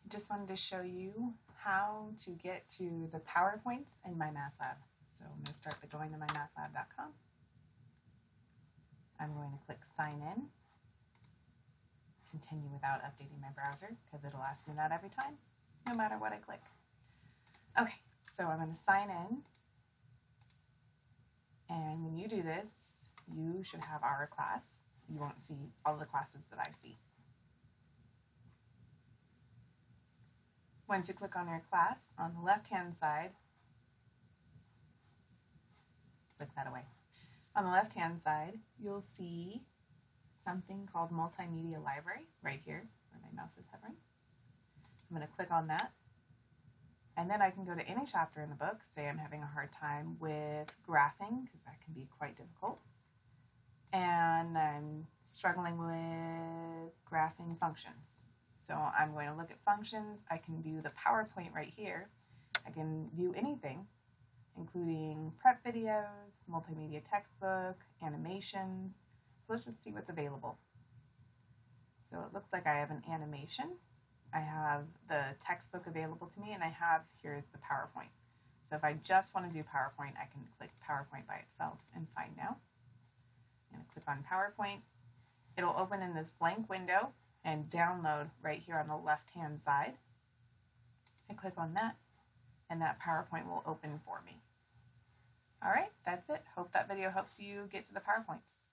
just wanted to show you how to get to the PowerPoints in MyMathLab. So I'm going to start by going to MyMathLab.com. I'm going to click Sign In. Continue without updating my browser because it'll ask me that every time, no matter what I click. Okay, so I'm going to sign in. And when you do this, you should have our class. You won't see all the classes that I see. Once you click on your class, on the left-hand side, click that away. On the left-hand side, you'll see something called Multimedia Library right here, where my mouse is hovering. I'm going to click on that. And then I can go to any chapter in the book. Say I'm having a hard time with graphing, because that can be quite difficult. And I'm struggling with graphing functions. So I'm going to look at functions. I can view the PowerPoint right here. I can view anything, including prep videos, multimedia textbook, animations. So let's just see what's available. So it looks like I have an animation. I have the textbook available to me, and I have, here's the PowerPoint. So if I just want to do PowerPoint, I can click PowerPoint by itself and find now. I'm going to click on PowerPoint. It'll open in this blank window and download right here on the left-hand side. I click on that, and that PowerPoint will open for me. All right, that's it. Hope that video helps you get to the PowerPoints.